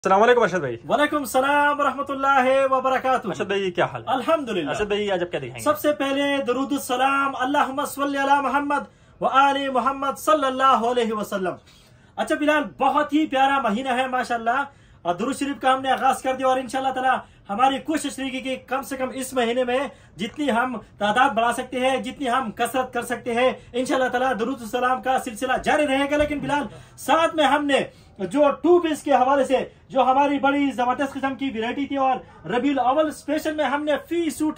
अस्सलाम वालेकुम अरशद भाई। वालेकुम सलाम रहमतुल्लाहि व बरकातुहू। अरशद भाई क्या हाल है? अल्हम्दुलिल्लाह। अरशद भाई आज आप क्या दिखाएंगे? सबसे पहले दरूद सलाम अल्लाहुम्मा सल्ली अला मोहम्मद व आले मोहम्मद सल्लल्लाहु अलैहि वसल्लम। अच्छा बिलाल, बहुत ही प्यारा महीना है माशाल्लाह, और दुरूद शरीफ का हमने आगाज कर दिया और इंशाल्लाह ताला हमारी कोशिश रहेगी कि कम से कम इस महीने में जितनी हम तादाद बढ़ा सकते हैं, जितनी हम कसरत कर सकते हैं, इंशाल्लाह ताला दुरूद सलाम का सिलसिला जारी रहेगा। लेकिन बिलाल, साथ में हमने जो 2 पीस के हवाले से जो हमारी बड़ी जबरदस्त किस्म की वैरायटी थी, और रबीउल अव्वल स्पेशल में हमने फी सूट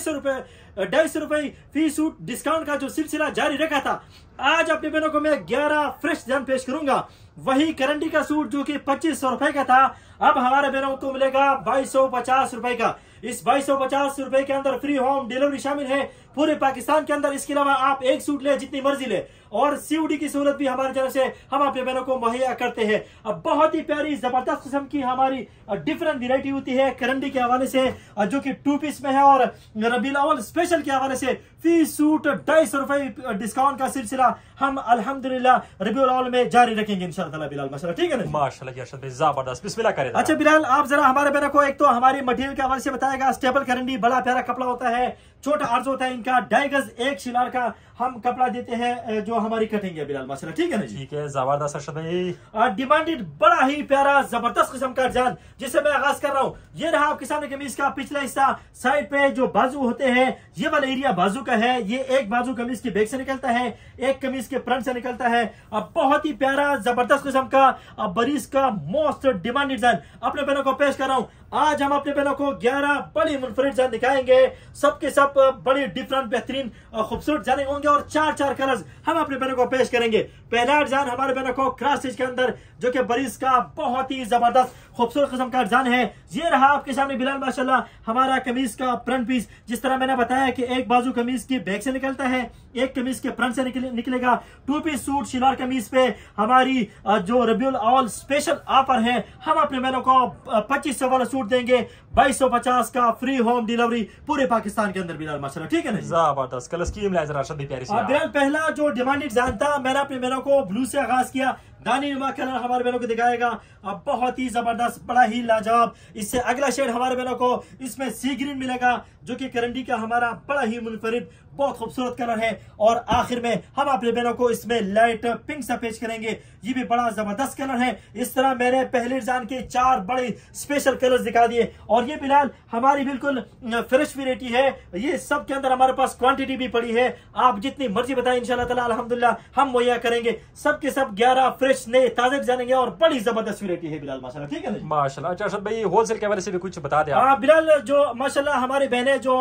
250 रुपए फी सूट डिस्काउंट का जो सिलसिला जारी रखा था, आज अपने बहनों को मैं 11 फ्रेश डिजाइन पेश करूंगा। वही करंडी का सूट जो कि 2500 रुपए का था, अब हमारे बहनों को मिलेगा 2250 रुपए का। इस 2250 रुपए के अंदर फ्री होम डिलीवरी शामिल है पूरे पाकिस्तान के अंदर। इसके अलावा आप एक सूट ले जितनी मर्जी ले, और सीओडी की सहूलत भी हमारी तरफ से हम अपने बहनों को मुहैया करते हैं। अब बहुत ही प्यारी जबरदस्त किस्म की हमारी डिफरेंट वैरायटी होती है करंडी के हवाले से, जो कि 2 पीस में है, और रबीउल अव्वल स्पेशल के हवाले से फी सूट 250 रुपए डिस्काउंट का सिलसिला हम अल्हम्दुलिल्लाह रबीउल अव्वल में जारी रखेंगे इंशाअल्लाह बिलाल। माशाल्लाह, ठीक है ना? माशाल्लाह अरशद भाई जबरदस्त, बिस्मिल्लाह करें। अच्छा बिलाल, आप जरा हमारे बहनों को एक तो हमारी मटेरियल के हवाले से बताएगा। स्टेबल करंडी बड़ा प्यारा कपड़ा होता है, छोटा अर्ज होता है इनका, 2.5 गज 1 शिलार का हम कपड़ा देते हैं, जो हमारी कटिंग है बिलाल। माशाल्लाह, ठीक है ना जी? ठीक है, जबरदस्त अरशद भाई। डिमांडेड बड़ा ही प्यारा जबरदस्त किस्म का डिजाइन जिसे मैं आगाज कर रहा हूँ। ये रहा आपके सामने कमीज का पिछला हिस्सा, साइड पे जो बाजू होते हैं ये वाला एरिया बाजू का है। ये एक बाजू कमीज की बैक से निकलता है, एक कमीज के फ्रंट से निकलता है। अब बहुत ही प्यारा जबरदस्त किस्म का बरीज का मोस्ट डिमांडेड डिजाइन अपने बहनों को पेश कर रहा हूँ। आज हम अपने बहनों को 11 बड़ी मुनफरिद डिजाइन दिखाएंगे, सबके सब बड़ी डिफरेंट बेहतरीन खूबसूरत डिजाइन होंगे, और 4 कलर्स हम अपने बहनों को पेश करेंगे। पहला डिजाइन हमारे बहनों को क्रॉस स्टिच के अंदर, जो कि बरीज का बहुत ही जबरदस्त खूबसूरत किस्म का डिजाइन है। ये रहा आपके सामने बिलाल माशाल्लाह हमारा कमीज का फ्रंट पीस। जिस तरह मैंने बताया कि एक बाजू कमीज की बैक से निकलता है, एक कमीज के फ्रंट से निकलेगा। 2 पीस सूट शिलार कमीज पे हमारी जो रबीउल अव्वल स्पेशल ऑफर है, हम अपने बहनों को 2500 वाला सूट देंगे, 2250 का फ्री होम डिलीवरी पूरे पाकिस्तान के अंदर बिलाल। माशाल्लाह, ठीक है ना? जबरदस्त कलर स्कीम लाइजर अरशद भाई प्यारी सी। बिलाल, पहला जो डिमांडेड डिजाइन था मैंने अपने बहनों को ब्लू से आगाज किया, दानी नुमा कलर हमारे बहनों को दिखाएगा। अब बहुत ही जबरदस्त, बड़ा ही लाजवाब। इससे अगला शेड हमारे बहनों को इसमें सी ग्रीन मिलेगा, जो कि करंडी का हमारा बड़ा ही मुनफरिद बहुत खूबसूरत कलर है। और आखिर में हम अपने बहनों को इसमें लाइट पिंक सा पेश करेंगे, ये भी बड़ा जबरदस्त कलर है। इस तरह मैंने पहले डिजाइन के 4 बड़े स्पेशल कलर्स दिखा दिए, और ये बिलाल हमारी बिल्कुल फ्रेश वैरायटी है। ये सब के अंदर हमारे पास क्वांटिटी भी पड़ी है, आप जितनी मर्जी बताएं इंशाल्लाह ताला अल्हम्दुलिल्लाह हम मुहैया करेंगे। सबके सब 11 फ्रेश नए ताजे जानेंगे, और बड़ी जबरदस्त वैरायटी है बिलाल। माशाल्लाह, ठीक है ना? माशाल्लाह। अच्छा अरशद भाई, होलसेल के हवाले से भी कुछ बता दें। हाँ बिलाल, जो माशाल्लाह हमारी बहनें जो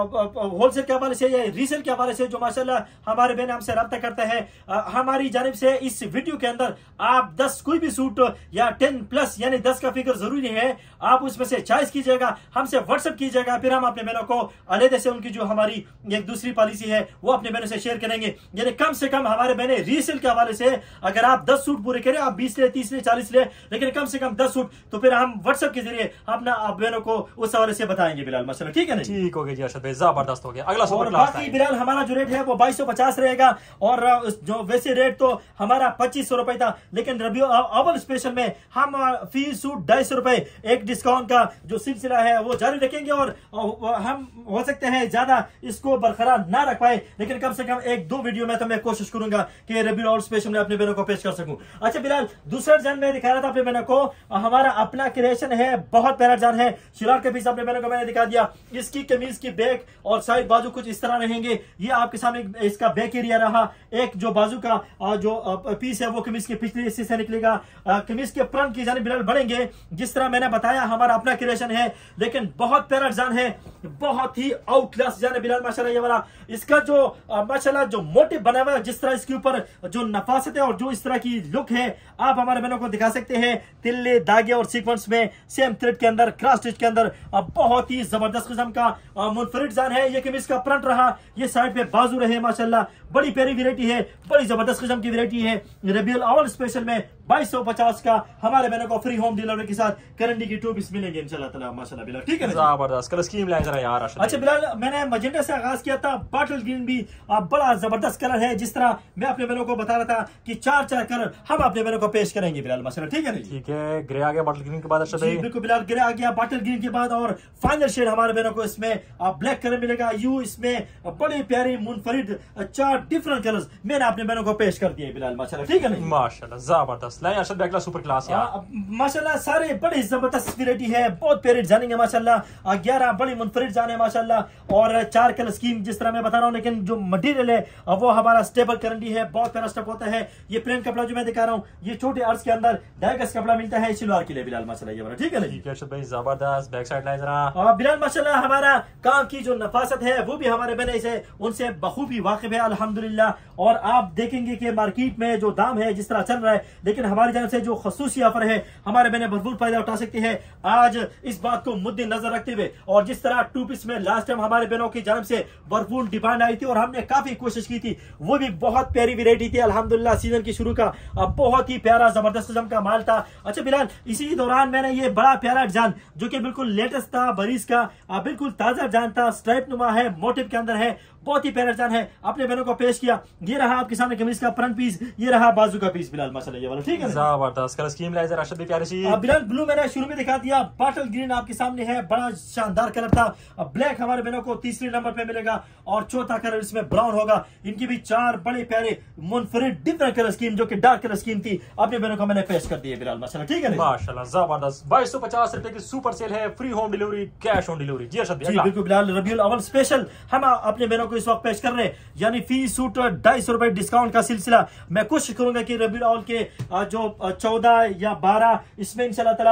होलसेल के हवाले से या रीसेल के हवाले से जो माशाल्लाह हमारे बहन हमसे रब्ता करते हैं, हमारी जानिब से इस वीडियो के अंदर आप 10 कोई भी सूट या 10 प्लस यानी 10 का फिगर जरूरी है, आप उसमें से चॉइस कीजिएगा, हमसे व्हाट्सएप कीजिएगा, फिर हम अपने बहनों को अलहदे से उनकी जो हमारी एक दूसरी पॉलिसी है वो अपने बहनों से शेयर करेंगे। यानी कम से कम हमारे बहने रीसेल के हवाले से अगर आप 10 सूट पूरे करें, आप 20 ले, 30 ले, 40 ले, लेकिन कम से कम 10 सूट, तो फिर हम व्हाट्सएप के जरिए अपना बहनों को उस हवाले से बताएंगे बिलाल। माशाल्लाह, ठीक है ना? ठीक हो गया जी अरशद भाई, जबरदस्त हो गया। अगला सूट बाकी बिलाल हमारा जो रेट है वो 2250 रहेगा, और जो वैसे रेट तो हमारा 2500 रुपए था, लेकिन रबीउल अव्वल स्पेशल में हम फी सूट 250 रुपए एक डिस्काउंट का जो सिलसिला है वो जारी रखेंगे। और हम हो सकते हैं ज्यादा इसको बरकरार ना रख पाए, लेकिन कम से कम 1-2 वीडियो में तो मैं कोशिश करूंगा कि रबीउल अव्वल स्पेशल में अपने बहनों को पेश कर सकूं। अच्छा बिलाल, दूसरा डिजाइन मैं दिखा रहा था अपने बहनों को, हमारा अपना क्रिएशन है, बहुत प्यारा डिजाइन है। शिलार के पीस अपने बहनों को मैंने दिखा दिया। इसकी कमीज की बैक और साइड बाजू कुछ इस तरह रहेंगे। ये आपके सामने इसका बैक एरिया रहा। एक जो बाजू का जो पीस है वो कमीज के पिछले हिस्से से निकलेगा। कमीज के फ्रंट की जानिब बिलाल बढ़ेंगे, जिस तरह मैंने बताया हमारा अपना क्रिएशन है, लेकिन बहुत प्यारा डिजाइन है, बहुत ही आउट क्लास डिजाइन है बिलाल। माशाल्लाह, ये वाला इसका जो माशाल्लाह जो मोटिव बना हुआ है, जिस तरह इसके ऊपर जो नफासत है और जो इस तरह की लुक है, आप हमारे बहनों को दिखा सकते हैं। तिल्ले धागे और सीक्वेंस में सेम थ्रेड के अंदर, क्रॉस स्टिच के अंदर, बहुत ही जबरदस्त किस्म का मुनफरिद डिजाइन है। ये कमीज का फ्रंट रहा, ये साइड पे बाजू रहे। माशाल्लाह, बड़ी प्यारी वैरायटी है, बड़ी जबरदस्त किस्म की वैरायटी है। रबीउल अव्वल स्पेशल में 2250 का हमारे बहनों को फ्री होम डिलीवरी के साथ करंडी की 2 पीस मिलेंगे इंशाल्लाह ताला माशाल्लाह बिलाल। ठीक है ना, जबरदस्त कलर स्कीम लाए जरा यार राशिद। अच्छा बिलाल, मैंने मजेंटा से आगाज किया था, बॉटल ग्रीन भी बड़ा जबरदस्त कलर है। जिस तरह मैं अपने बहनों को बता रहा था कि 4 कलर हम अपने बहनों को पेश करेंगे बिलाल माशाल्लाह। ठीक है ना, ठीक है। ग्रे आ गया बॉटल ग्रीन के बाद अर्शद भाई। बिल्कुल बिलाल, ग्रे आ गया बॉटल ग्रीन के बाद, और फाइनल शेड हमारे बहनों को इसमें ब्लैक कलर मिलेगा। यू इसमें बड़ी प्यारी मुनफरिद 4 डिफरेंट कलर्स मैंने अपने बहनों को पेश कर दिए बिलाल माशाल्लाह। ठीक है ना, माशाल्लाह जबरदस्त। लाए अर्शद भाई अगला सुपर क्लास यार माशाल्लाह। सारे बड़ी जबरदस्त वैरायटी है, बहुत प्यारी डिजाइनिंग है माशाल्लाह। 11 बड़ी मुनफरिद जान है माशाल्लाह, और 4 कलर स्कीम जिस तरह मैं बता रहा हूँ। लेकिन जो मटेरियल है वो हमारा स्टेबल करंडी है, बहुत प्यारा स्टफ होता है। ये प्लेन कपड़ा जो मैं दिखा रहा हूँ, ये छोटे अर्ज के अंदर 2 गज कपड़ा मिलता है सिलवार के लिए बिलाल माशाल्लाह। ये वाला ठीक है ना, ठीक है अर्शद भाई जबरदस्त। बैक साइड लाए जरा बिलाल माशाल्लाह। हमारा काम की जो नफासत है वो भी हमारे बने से उनसे बखूबी वाकिफ है अल्हम्दुलिल्लाह। और आप देखेंगे कि मार्केट में जो दाम है जिस तरह चल रहा है, लेकिन हमारी जानब से जो खसूसी ऑफर है हमारे बहने भरपूर फायदा उठा सकते हैं आज इस बात को मुद्दे नजर रखते हुए। और जिस तरह 2 पीस में लास्ट टाइम हमारे बहनों की जानब से भरपूर डिमांड आई थी और हमने काफी कोशिश की थी, वो भी बहुत प्यारी वैरायटी थी अल्हम्दुलिल्लाह। सीजन की शुरू का बहुत ही प्यारा जबरदस्त किस्म का माल था। अच्छा बिलाल, इसी दौरान मैंने ये बड़ा प्यारा डिजाइन जो कि बिल्कुल लेटेस्ट था, बरीज का बिल्कुल ताजा डिजाइन था, स्ट्राइप नुमा है, मोटिव के अंदर है, बहुत ही प्यारा डिजाइन है, अपने बहनों को पेश किया। ये रहा आपके सामने कमीज का फ्रंट पीस, ये रहा बाजू का पीस बिलाल माशाल्लाह। ये वाला ठीक है, जबरदस्त कलर स्कीम लाए जरा अर्शद भाई प्यारी सी। बिलाल ब्लू मैंने शुरू में दिखा दिया, बॉटल ग्रीन आपके सामने है, बड़ा शानदार कलर था। ब्लैक हमारे बहनों को तीसरे नंबर पे मिलेगा, और चौथा कलर इसमें ब्राउन होगा। इनकी भी 4 बड़े प्यारे मुनफरिद डिफरेंट कलर स्कीम जो कि डार्क कलर स्कीम थी, अपने बहनों को मैंने पेश कर दिए बिलाल माशाल्लाह। ठीक है माशाल्लाह जबरदस्त। 2250 रुपए की सुपर सेल है, free home delivery, cash on delivery. जी अर्शद भाई बिल्कुल बिलाल, रबीउल अव्वल स्पेशल हम अपने बहनों को इस वक्त पेश कर रहे हैं, यानी फी सूट 250 रुपए डिस्काउंट का सिलसिला। मैं कोशिश करूंगा कि रबीउल अव्वल के जो 14 या 12 इसमें इंशाल्लाह ताला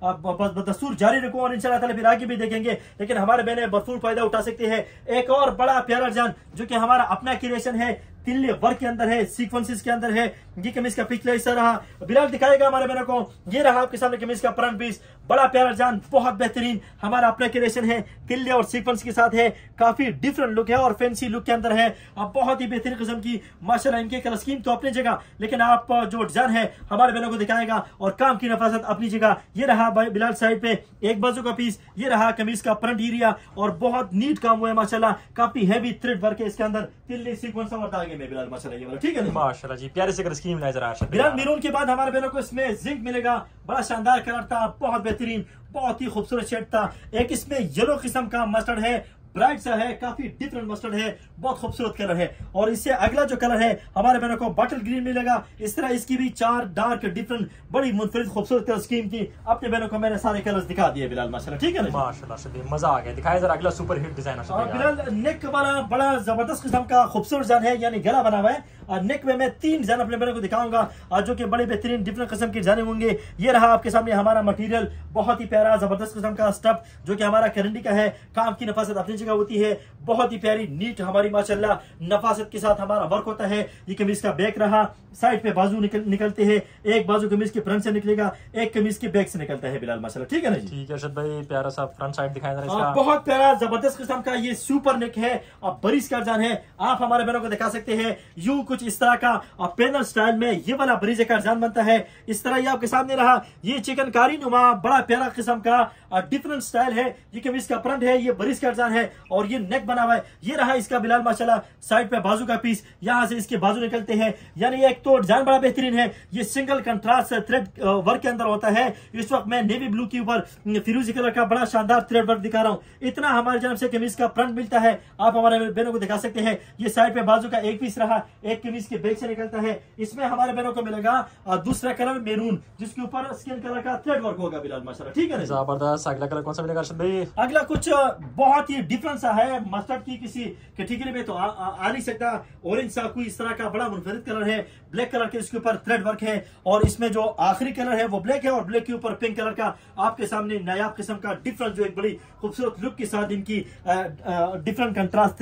मैं दस्तूर जारी रखूं, और इंशाल्लाह ताला फिर आगे भी देखेंगे। लेकिन हमारे बहने भरपूर फायदा उठा सकते हैं। एक और बड़ा प्यारा जान जो कि हमारा अपना क्रिएशन है, तिल्ले वर्क के अंदर है, सीक्वेंसेस के अंदर है। ये कमीज का पिछला हिस्सा रहा, बिलाल दिखाएगा हमारे बहनों को। ये रहा आपके सामने कमीज का फ्रंट पीस, बड़ा प्यारा जान, बहुत बेहतरीन हमारा अपना क्रिएशन है, तिल्ले और सीक्वेंस के साथ है, काफी डिफरेंट लुक है और फैंसी लुक के अंदर है। अब बहुत ही बेहतरीन किस्म की माशाल्लाह इनके कलर स्कीम तो अपनी जगह, लेकिन आप जो डिजाइन है हमारे बहनों को दिखाएगा और काम की नफासत अपनी जगह। ये रहा बिलाल साइड पे एक बाजू का पीस, ये रहा कमीज का फ्रंट एरिया, और बहुत नीट काम हुआ है माशाल्लाह, काफी हैवी थ्रेड वर्क है इसके अंदर, तिल्ले सीक्वेंस और धागे में बिलाल माशाल्लाह। ये वाला ठीक है ना, माशाल्लाह जी प्यारे से कलर स्कीम लाए जरा अर्शद बिलाल। मैरून के बाद हमारे बहनों को इसमें जिंक मिलेगा, बड़ा शानदार कलर था, बहुत बेहतरीन, बहुत ही खूबसूरत शेड था। एक इसमें येलो किस्म का मस्टर्ड है, ब्राइट सा है, काफी डिफरेंट मस्टर्ड है, बहुत खूबसूरत कलर है। और इससे अगला जो कलर है हमारे बहनों को बॉटल ग्रीन मिलेगा। इस तरह इसकी भी 4 डार्क डिफरेंट बड़ी मुनफरिद खूबसूरत कलर स्कीम थी, अपने बहनों को मैंने सारे कलर्स दिखा दिए बिलाल माशाल्लाह। ठीक है ना, माशाल्लाह मजा आ गया। दिखाए जरा अगला सुपर हिट डिजाइन बिलाल। नेक वाला बड़ा जबरदस्त किस्म का खूबसूरत डिजाइन है, यानी गला बना हुआ है। नेक में मैं 3 डिजाइन अपने बहनों को दिखाऊंगा जो कि बड़े बेहतरीन डिफरेंट किस्म की डिजाइन होंगे। ये रहा आपके सामने हमारा मटेरियल, बहुत ही प्यारा जबरदस्त किस्म का स्टफ जो कि हमारा करंडी का है, काम की नफासत अपनी जगह होती है, बहुत ही प्यारी नीट हमारी माशाल्लाह नफासत के साथ हमारा वर्क होता है। ये कमीज का बैक रहा, साइड पे बाजू निकलते हैं, एक बाजू कमीज के फ्रंट से निकलेगा, एक कमीज के बैक से निकलता है बिलाल माशाल्लाह। ठीक है ना जी, ठीक है अर्शद भाई। प्यारा सा फ्रंट साइड दिखाया जरा इसका, बहुत प्यारा जबरदस्त किस्म का ये सुपर नेक है और बरीज का डिजाइन है। आप हमारे बहनों को दिखा सकते हैं, यूं कुछ इस तरह का पैनल स्टाइल में ये वाला बरीज का डिजाइन बनता है। इस तरह ये आपके सामने रहा, ये चिकनकारी नुमा बड़ा प्यारा किस्म का डिफरेंट स्टाइल है। ये कमीज का फ्रंट है, ये बरीज का डिजाइन है और ये नेक बना हुआ है। ये रहा इसका बिलाल माशाल्लाह साइड पे बाजू का पीस, यहाँ से इसके बाजू निकलते हैं, यानी एक तो डिजाइन बड़ा बेहतरीन है। ये सिंगल कंट्रास्ट थ्रेड वर्क के अंदर होता है। इस वक्त मैं नेवी ब्लू के ऊपर फिरोजी कलर का बड़ा शानदार थ्रेड वर्क दिखा रहा हूँ। इतना हमारे जन्म से कमीज का फ्रंट मिलता है, आप हमारे बहनों को दिखा सकते हैं। ये साइड पे बाजू का एक पीस रहा, एक कमीज के बैक से निकलता है। इसमें हमारे बहनों को मिलेगा दूसरा कलर मैरून, जिसके ऊपर स्किन कलर का थ्रेड वर्क होगा बिलाल माशाल्लाह। ठीक है, जबरदस्त। अगला कलर कौन सा मिलेगा अर्शद भाई? अगला कुछ बहुत ही डिफरेंट सा है, मस्टर्ड की किसी कैटेगरी में तो आ नहीं सकता। ऑरेंज सा कोई इस तरह का बड़ा मुनफरिद कलर है, ब्लैक कलर के इसके ऊपर थ्रेड वर्क है और इसमें जो आखिरी कलर है वो ब्लैक है और ब्लैक के ऊपर पिंक कलर का आपके सामने नायाब किस्म का डिफरेंट जो एक बड़ी खूबसूरत लुक के साथ इनकी डिफरेंट कंट्रास्ट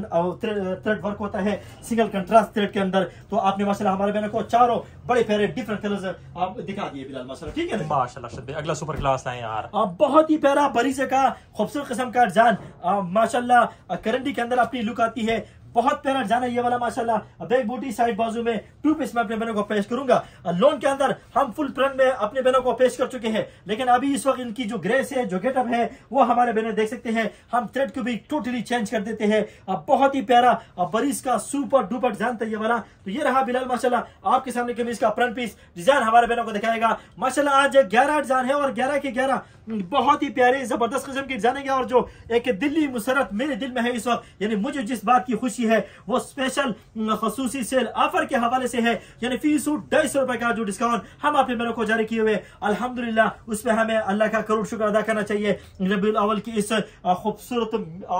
थ्रेड वर्क होता है सिंगल कंट्रास्ट थ्रेड के अंदर। तो आपने माशाल्लाह हमारे बहनों को चारों बड़े प्यारे डिफरेंट कलर्स आप दिखा दिए बिलाल माशाल्लाह। ठीक है माशाल्लाह। अगला सुपर क्लास लाए यार, बहुत ही प्यारा बरीजे का खूबसूरत किस्म का डिजाइन माशाल्लाह करंडी के अंदर अपनी लुक आती है। बहुत प्यारा डिजाइन है ये वाला माशाल्लाह। बैक बूटी साइड बाजू में 2 पीस में अपने बहनों को पेश करूंगा। लोन के अंदर हम फुल प्रिंट में अपने बहनों को पेश कर चुके हैं, लेकिन अभी इस वक्त इनकी जो ग्रेस है, जो गेटअप है, वो हमारे बहने देख सकते हैं। हम थ्रेड को भी टोटली चेंज कर देते हैं। बहुत ही प्यारा बरीस का सुपर डुपर डिजाइन था ये वाला। तो ये रहा बिलाल माशाल्लाह आपके सामने कमीज का फ्रंट पीस डिजाइन हमारे बहनों को दिखाएगा माशाल्लाह। आज 11 डिजाइन है और 11 के 11 बहुत ही प्यारे जबरदस्त किस्म की डिजाइन है। और जो एक दिल्ली मुसरत मेरे दिल में है इस वक्त, यानी मुझे जिस बात की खुशी है वो स्पेशल खसूसी सेल ऑफर के हवाले से है, यानी फी सूट 250 रुपए का जो डिस्काउंट हम अपने बहनों को जारी किए हुए अल्हम्दुलिल्लाह उस पर हमें अल्लाह का करोड़ शुक्र अदा करना चाहिए। रबीउल अव्वल की इस खूबसूरत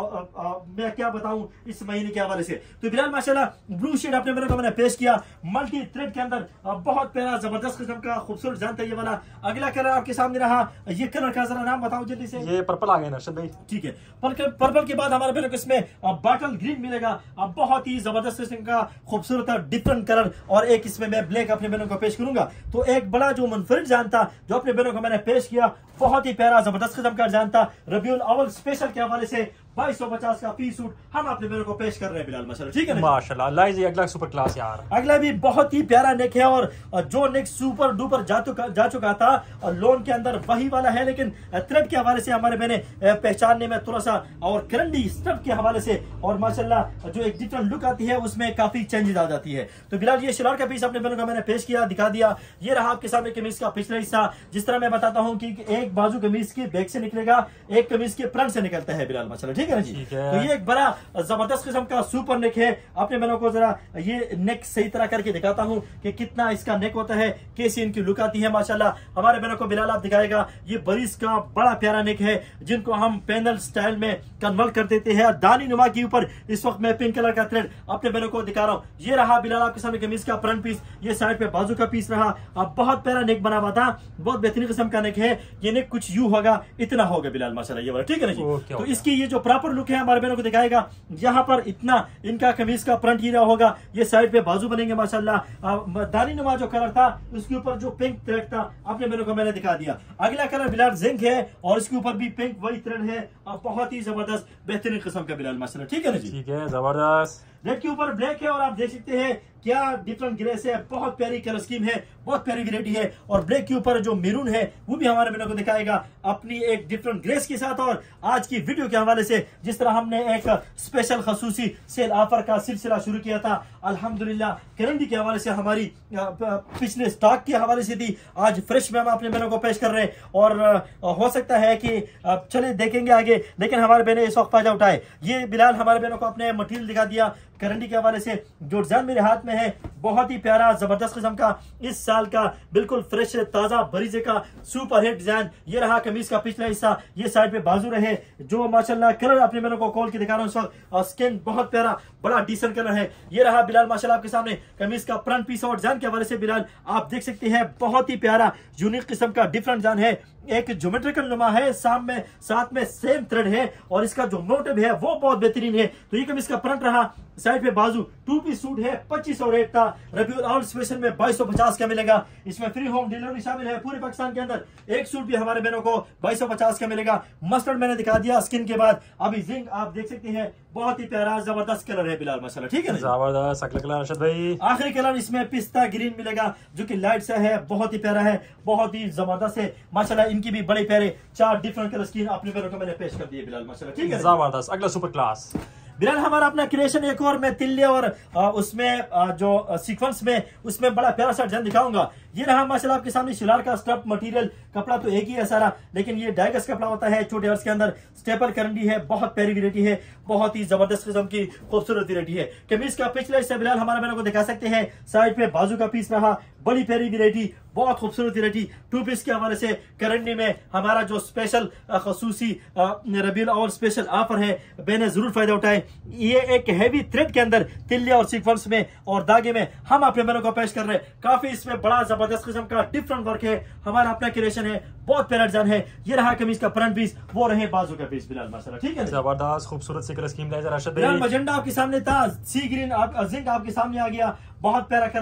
मैं क्या बताऊं इस महीने के हवाले से। तो बिलाल माशाल्लाह ब्लू शेड अपने बहनों को मैंने पेश किया मल्टी थ्रेड के अंदर, बहुत प्यारा जबरदस्त किस्म का खूबसूरत डिजाइन था ये वाला। अगला कलर आपके सामने रहा, ये कलर का जरा नाम बताओ जल्दी से। ये पर्पल आ गया नरशद भाई। ठीक है, पर्पल के बाद हमारे बहनों को इसमें बॉटल ग्रीन मिलेगा, बहुत ही जबरदस्त किस्म का खूबसूरत डिफरेंट कलर, और एक इसमें मैं ब्लैक अपने बहनों को पेश करूंगा। तो एक बड़ा जो मुनफरिद डिजाइन था जो अपने बहनों को मैंने पेश किया, बहुत ही प्यारा जबरदस्त किस्म का डिजाइन था। रबीउल अव्वल स्पेशल के हवाले से 2250 का पीस सूट हम अपने बहनों को पेश कर रहे हैं बिलाल माशाल्लाह। ठीक है ना माशाल्लाह। अगला सुपर क्लास यार, अगला भी बहुत ही प्यारा नेक है, और जो नेक सुपर डुपर जा चुका था और लोन के अंदर वही वाला है, लेकिन थ्रेड के हवाले से हमारे मैंने पहचानने में थोड़ा सा, और करंडी स्टफ के हवाले से, और माशाल्लाह जो एक डिफरेंट लुक आती है उसमें काफी चेंजेस आ जाती है। तो बिलाल ये शरार का पीस अपने बहनों को मैंने पेश किया, दिखा दिया। ये रहा आपके सामने कमीज का पिछला हिस्सा। जिस तरह मैं बताता हूँ कि एक बाजू कमीज के बैक से निकलेगा, एक कमीज के फ्रंट से निकलता है बिलाल माशाल्लाह। ठीक है ना जी। तो ये एक बड़ा जबरदस्त किस्म का सुपर नेक है। अपने बहनों को जरा ये नेक सही तरह करके दिखाता हूँ कि कितना इसका नेक होता है, कैसी इनकी लुक आती है माशाल्लाह। हमारे बहनों को बिलाल आप दिखाएगा, ये बरीस का बड़ा प्यारा नेक है जिनको हम पैनल स्टाइल में कन्वर्ट कर देते हैं। दानी नुमा के ऊपर इस वक्त मैं पिंक कलर का थ्रेड अपने बहनों को दिखा रहा हूँ। ये रहा बिलाल आपके सामने कमीज का फ्रंट पीस, ये साइड पे बाजू का पीस रहा। अब बहुत प्यारा नेक बना हुआ था, बहुत बेहतरीन किस्म का नेक है। ये नेक कुछ यूं होगा, इतना होगा बिलाल माशाल्लाह ये वाला। ठीक है ना जी। तो इसकी ये जो प्रॉपर लुक है हमारे बहनों को दिखाएगा। यहाँ पर इतना इनका कमीज का फ्रंट हीरा होगा, ये साइड पे बाजू बनेंगे माशाल्लाह। दानी नुमा जो कलर था उसके ऊपर जो पिंक थ्रेड था अपने बहनों को मैंने दिखा दिया। अगला कलर बिलाल जिंक है और इसके ऊपर भी पिंक वही थ्रेड है, और बहुत ही जबरदस्त बेहतरीन किस्म का बिलाल माशाल्लाह। ठीक है ना जी। ठीक है, जबरदस्त। रेड के ऊपर ब्लैक है, और आप देख सकते हैं क्या डिफरेंट ग्रेस है, बहुत प्यारी कलर स्कीम है, बहुत प्यारी वैरायटी है। और ब्लैक के ऊपर जो मेरून है वो भी हमारे बहनों को दिखाएगा अपनी एक डिफरेंट ग्रेस के साथ। और आज की वीडियो के हवाले से जिस तरह हमने एक स्पेशल खसूसी सेल ऑफर का सिलसिला शुरू किया था, अल्हम्दुलिल्लाह करंडी के हवाले से हमारी पिछले स्टॉक के हवाले से थी, आज फ्रेश में हम अपने बहनों को पेश कर रहे हैं। और हो सकता है कि चले देखेंगे आगे, लेकिन हमारे बहने इस वक्त फायदा उठाए। ये बिलाल हमारे बहनों को अपने मटेरियल दिखा दिया करंडी के हवाले से। जो डिजाइन मेरे हाथ में है बहुत ही प्यारा जबरदस्त किस्म का, इस साल का बिल्कुल फ्रेश ताजा बरीजे का सुपर हिट डिजाइन। ये रहा कमीज का पिछला हिस्सा, ये साइड पे बाजू रहे, जो माशाल्लाह कलर अपने बहनों को खोल के दिखा रहा हूँ इस वक्त, और स्किन बहुत प्यारा बड़ा डिसेंट कलर है। ये रहा बिलाल माशाल्लाह आपके सामने कमीज का फ्रंट पीस, और डिजाइन के हवाले से बिलाल आप देख सकते हैं बहुत ही प्यारा यूनिक किस्म का डिफरेंट डिजाइन है। एक ज्योमेट्रिकल नुमा है, साथ में सेम थ्रेड है, और इसका जो मोटिव है वो बहुत बेहतरीन है। तो ये कमीज का फ्रंट रहा, साइड पे बाजू 2 पीस सूट है, 2500 रेट था। रबीउल अव्वल स्पेशल में 2250 का मिलेगा। इसमें फ्री होम डिलीवरी शामिल है पूरे पाकिस्तान के अंदर। एक सूट भी हमारे बहनों को 2250 का मिलेगा। मस्टर्ड मैंने दिखा दिया स्किन के बाद, अभी जिंक आप देख सकते हैं, बहुत ही प्यारा जबरदस्त कलर है बिलाल माशाल्लाह। ठीक है, जबरदस्त। अगला कलर अर्शद भाई, आखिरी कलर इसमें पिस्ता ग्रीन मिलेगा, जो कि लाइट सा है, बहुत ही प्यारा है, बहुत ही जबरदस्त है माशाल्लाह। इनकी भी बड़े प्यारे 4 डिफरेंट कलर स्कीन अपने बहनों को मैंने पेश कर दिए बिलाल माशाल्लाह। ठीक है, जबरदस्त। अगला सुपर क्लास बिलाल हमारा अपना क्रिएशन एक और मैं तिल्ले और उसमें जो सीक्वेंस में उसमें बड़ा प्यारा सा डिजाइन दिखाऊंगा। ये रहा माशाल्लाह आपके सामने शिलार का स्टफ मटेरियल, कपड़ा तो एक ही है सारा, लेकिन ये डाइगस कपड़ा होता है छोटे अर्ज के अंदर। स्टेपल करंडी है, बहुत प्यारी वैरायटी है, बहुत ही जबरदस्त किस्म की खूबसूरत वैरायटी है। कमीज का पिछला हिस्सा बिलाल हमारे बहनों को दिखा सकते हैं, साइड पे बाजू का पीस रहा, बड़ी प्यारी वैरायटी, बहुत खूबसूरत वैरायटी। 2 पीस के हवाले से करंडी में हमारा जो स्पेशल खसूसी रबीउल अव्वल स्पेशल ऑफर है, बहने जरूर फायदा उठाए। ये एक हैवी थ्रेड के अंदर तिल्ले और सीक्वेंस में और धागे में हम अपने बहनों को पेश कर रहे हैं। काफी इसमें बड़ा जबरदस्त किस्म का डिफरेंट वर्क है, हमारा अपना क्रिएशन है, बहुत प्यारा डिजाइन है। ये रहा कमीज का फ्रंट पीस, वो रहे बाजू का पीस बिलाल माशाल्लाह। ठीक है, जबरदस्त खूबसूरत सी कलर स्कीम है। बिलाल मजेंडा आपके सामने था, सी ग्रीन जिंक आपके सामने आ गया, बहुत प्यारा कलर,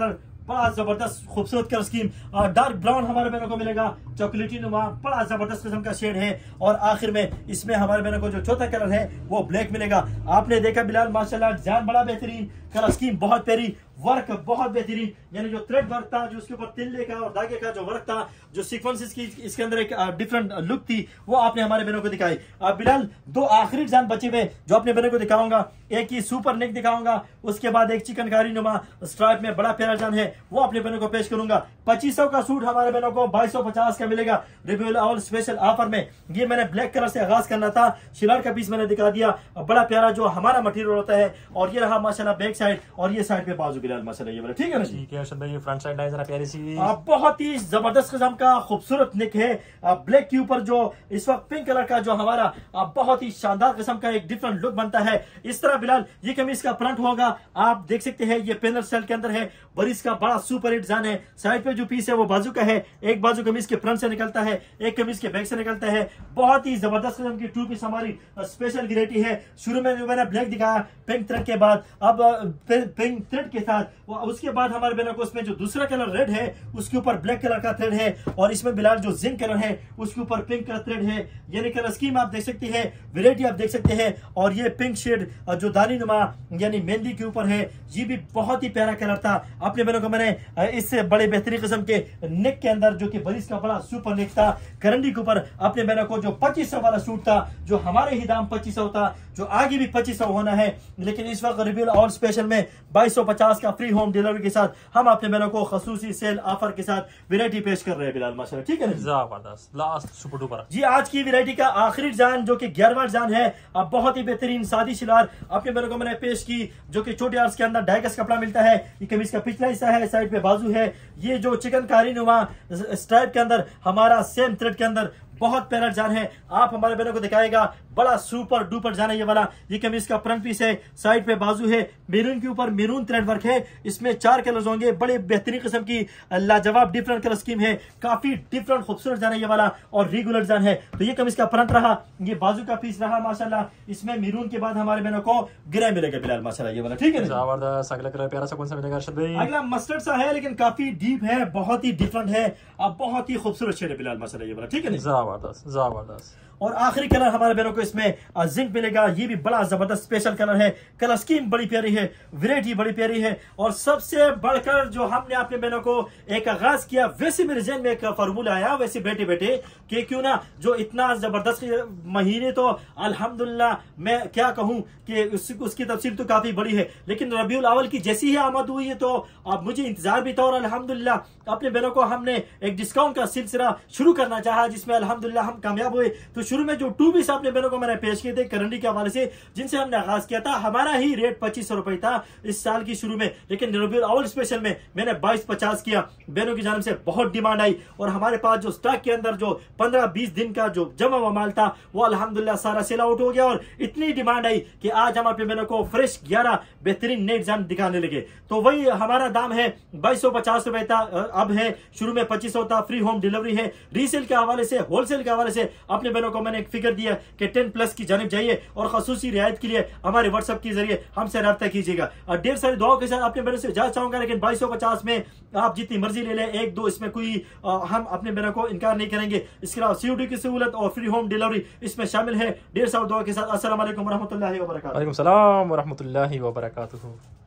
बड़ा जबरदस्त खूबसूरत कलर स्कीम। डार्क ब्राउन हमारे बहनों को मिलेगा, चॉकलेटी नुमा बड़ा जबरदस्त किस्म का शेड है। और आखिर में इसमें हमारे बहनों को जो चौथा कलर है वो ब्लैक मिलेगा। आपने देखा बिलाल माशाल्लाह डिजाइन बड़ा बेहतरीन, कलर स्कीम बहुत प्यारी, वर्क बहुत बेहतरीन, यानी जो थ्रेड वर्क था, जो उसके ऊपर तिल्ले का और धागे का जो वर्क था, जो सीक्वेंसेस की इसके अंदर एक डिफरेंट लुक थी, वो आपने हमारे बहनों को दिखाई। बिलाल दो आखिरी डिजाइन बचे हुए जो अपने बहनों को दिखाऊंगा, एक ही सुपर नेक दिखाऊंगा, उसके बाद एक चिकनकारी नुमा स्ट्राइप में बड़ा प्यारा डिजाइन है वो अपने बहनों को पेश करूंगा। 2500 का सूट हमारे बहनों को 2250 का मिलेगा रबीउल अव्वल स्पेशल ऑफर में। ये मैंने ब्लैक कलर से आगाज करना था, शिलार का पीस मैंने दिखा दिया, बड़ा प्यारा जो हमारा मटेरियल होता है। और ये रहा माशाल्लाह बैक साइड, और ये साइड पे बाजू बिलाल माशाल्लाह ये वाला, ठीक है ना? ठीक है अर्शद भाई, ये फ्रंट साइड जरा प्यारी सी, बहुत ही जबरदस्त किस्म का खूबसूरत नेक है। ब्लैक के ऊपर जो इस वक्त पिंक कलर का जो हमारा बहुत ही शानदार किस्म का एक डिफरेंट लुक बनता है। इस तरह बिलाल ये कमीज का फ्रंट होगा, आप देख सकते हैं ये पेनल स्टाइल के अंदर है, बरीस का बड़ा सुपर हिट डिजाइन है। साइड पे जो पीस है वो बाजू का है, एक बाजू कमीज के फ्रंट से निकलता है, एक कमीज के बैक से निकलता है। बहुत ही जबरदस्त किस्म की टू पीस हमारी स्पेशल वैरायटी है। शुरू में जो मैंने ब्लैक दिखाया पिंक थ्रेड के बाद, अब पिंक थ्रेड के साथ, उसके बाद हमारे बहनों को उसमें जो दूसरा कलर रेड है उसके ऊपर ब्लैक कलर का थ्रेड है, और इसमें बिलाल जो जिंक कलर है उसके ऊपर पिंक कलर थ्रेड है। यानी कलर स्कीम आप देख सकते हैं, वैरायटी आप देख सकते हैं। और ये पिंक शेड जो दानी नुमा यानी मेहंदी के ऊपर है, ये भी बहुत ही प्यारा कलर था। अपने बहनों को मैंने इससे बड़े बेहतरीन किस्म के नेक के अंदर जो कि बरीस का बड़ा सुपर नेक था, करंडी के ऊपर अपने बहनों को जो 2500 वाला सूट था, जो हमारे ही दाम 2500 था, जो आगे भी 2500 होना है, लेकिन इस वक्त रबीउल अव्वल स्पेशल में 2250 का फ्री होम डिलीवरी के साथ हम अपने बहनों को खसूसी सेल ऑफर के साथ वैरायटी पेश कर रहे हैं बिलाल माशाल्लाह, ठीक है? जबरदस्त लास्ट सुपर डुपर जी। आज की वैरायटी का आखिरी डिजाइन जो कि 11वां डिजाइन है, अब बहुत ही बेहतरीन सादी शिलार अपने बहनों को मैंने पेश की, जो कि छोटे आर्स के अंदर डाइगस कपड़ा मिलता है। ये कमीज का पिछला हिस्सा है, साइड पे बाजू है। ये जो चिकनकारी नुमा स्ट्राइप के अंदर हमारा सेम थ्रेड के अंदर बहुत प्यारा डिजाइन है, आप हमारे बहनों को दिखाएगा, बड़ा सुपर डुपर डिजाइन है ये वाला। ये कमीज का फ्रंट पीस है, साइड पे बाजू है, मेरून के ऊपर मेरून थ्रेड वर्क है। इसमें 4 कलर्स होंगे, बड़े बेहतरीन किस्म की लाजवाब डिफरेंट कलर स्कीम है, काफी डिफरेंट खूबसूरत डिजाइन है ये वाला, और रेगुलर डिजाइन है। तो ये कमीज का फ्रंट रहा, ये बाजू का पीस रहा माशाल्लाह। इसमें मेरून के बाद हमारे बहनों को ग्रे मिलेगा बिलाल माशाल्लाह ये वाला, ठीक है? जबरदस्त। अगला कलर प्यारा सा कौन सा मिलेगा अर्शद भाई? अगला मस्टर्ड सा है, लेकिन काफी डीप है, बहुत ही डिफरेंट है, अब बहुत ही खूबसूरत शेड है बिलाल माशाल्लाह ये वाला, ठीक है? जबरदस्त जबरदस्त। और आखिरी कलर हमारे बहनों को इसमें जिंक मिलेगा, ये भी बड़ा जबरदस्त स्पेशल कलर है, कलर स्कीम बड़ी प्यारी है, वैरायटी बड़ी प्यारी है। और सबसे बढ़कर जो हमने अपने बहनों को एक आगाज किया, वैसे मेरे जहन में एक फार्मूला आया, वैसे बैठे बैठे कि क्यों ना जो इतना जबरदस्त महीने, तो अल्हम्दुलिल्लाह मैं क्या कहूं कि उसकी तफसील तो काफी बड़ी है, लेकिन रबीउल अव्वल की जैसी ही आमद हुई है तो अब मुझे इंतजार भी था, और अल्हम्दुलिल्लाह अपने बहनों को हमने एक डिस्काउंट का सिलसिला शुरू करना चाहा, जिसमें अल्हम्दुलिल्लाह हम कामयाब हुए। तो शुरू में जो 2 पीस अपने बहनों को मैंने पेश किए थे करंडी के हवाले से, जिनसे हमने आगाज किया था, हमारा ही रेट 2500 रुपए था इस साल की शुरू में, लेकिन रबीउल अव्वल स्पेशल में मैंने 2250 किया। बहनों की जानिब से बहुत डिमांड आई, और हमारे पास जो स्टॉक के अंदर जो 15-20 दिन का जो जमा हुआ माल था वो अल्हम्दुलिल्लाह सारा सेल आउट हो गया, और इतनी डिमांड आई कि आज हम अपने बहनों को फ्रेश 11 बेहतरीन नए डिजाइन दिखाने लगे। तो वही हमारा दाम है 2250 रुपए था, अब है, शुरू में 2500 था, फ्री होम डिलीवरी है। रीसेल के हवाले से, होलसेल के हवाले से अपने बहनों को मैंने एक फिगर दिया कि 10+ की जानिब जाइए, और खसूसी रियायत के लिए हमारे व्हाट्सएप के जरिए हमसे रब्ता कीजिएगा। और ढेर सारी दुआओं के साथ अपने बहनों से इजाजत चाहूंगा, लेकिन 2250 में आप जितनी मर्जी ले लें, 1-2 इसमें कोई हम अपने बहनों को इनकार नहीं करेंगे। इसके अलावा COD की सहूलत और फ्री होम डिलीवरी इसमें शामिल है। ढेर सारी दुआ के साथ अस्सलाम वालेकुम रहमतुल्लाहि व बरकातहू। वालेकुम सलाम व रहमतुल्लाहि व बरकातहू।